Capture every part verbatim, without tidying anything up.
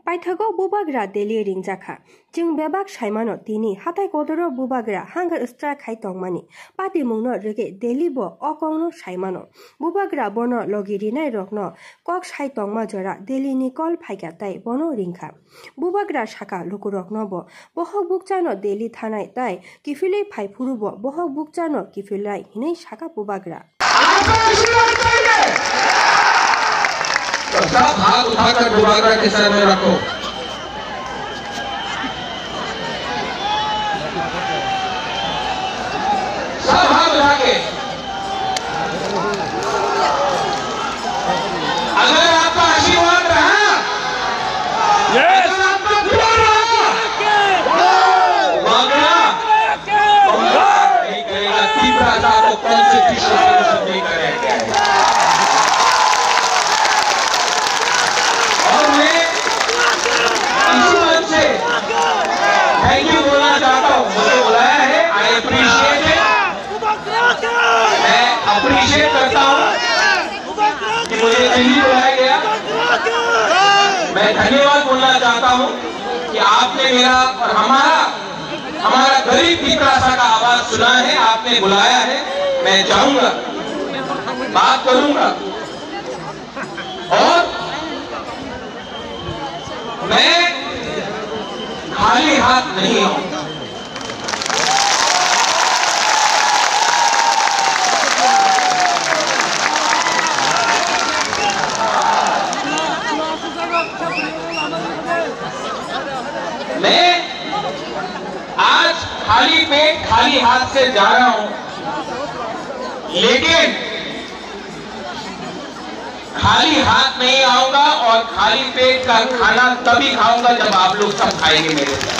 पाइथागो बुबाग्रा दिल्ली रिंजाखा जों बेबाक साइमानो तिनी हाथाय कदरो बुबाग्रा हांगार स्ट्राइक खाइ तंमानि पाति मुंनो रेगे दिल्ली बो अकंनो साइमानो बुबाग्रा बनो लगिरिनाय रकनो कक साइ तंमा जरा दिल्ली नि कल फाइगाताय बनो रिंखा बुबाग्रा शाखा लुकुरकनो बो बहक बुकचानो दिल्ली थानाय ताय किफिलै फाइफुरु बो बहक बुकचानो किफिलै हिनै शाखा बुबाग्रा तो सब हाथ उठाकर बुबाग्रा के सर में रखो। सब हाथ उठा के अगर आपका आशीर्वाद रहा, अगर आपका दुआ रहा, बुबाग्रा नहीं करेगा तीव्रता को कॉन्स्टिट्यूशन नहीं करेगा। थैंक यू बोलना चाहता हूँ, मुझे बुलाया है, आई अप्रिशिएट इट, मैं अप्रिशिएट करता हूँ कि मुझे दिल्ली बुलाया गया। मैं धन्यवाद बोलना चाहता हूँ कि आपने मेरा और हमारा हमारा गरीब पीपरासा का आवाज सुना है, आपने बुलाया है। मैं जाऊंगा, बात करूंगा और मैं खाली हाथ नहीं हूं। मैं आज खाली पेट खाली हाथ से जा रहा हूं, लेकिन खाली हाथ नहीं आऊंगा और खाली पेट का खाना तभी खाऊंगा जब आप लोग सब खाएंगे मेरे साथ।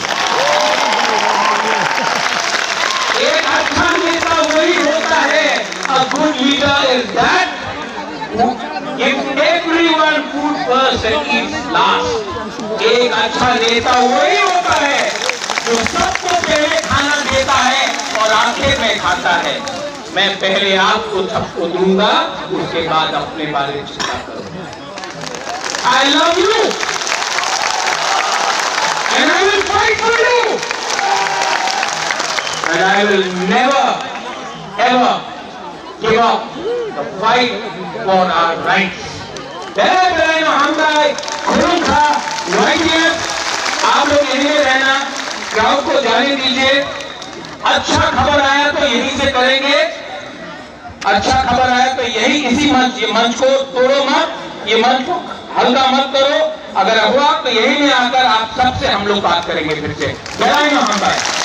एक अच्छा नेता वही होता है, a good leader is that if everyone food first and eats last। एक अच्छा नेता वही होता है जो सबको पहले खाना देता है और आखिर में खाता है। मैं पहले आपको सबको दूंगा, उसके बाद अपने बारे में चिंता करूंगा। I love you and I will fight for you and I will never ever give up the fight for our rights। आप लोग यहीं में रहना, गांव को जाने दीजिए। अच्छा खबर आया तो यहीं से करेंगे, अच्छा खबर आया तो यही इसी मंच, ये मंच को तोड़ो मत, ये मंच को हल्का मत करो। अगर हुआ तो यही में आकर आप सबसे हम लोग बात करेंगे फिर से। जय हिंद।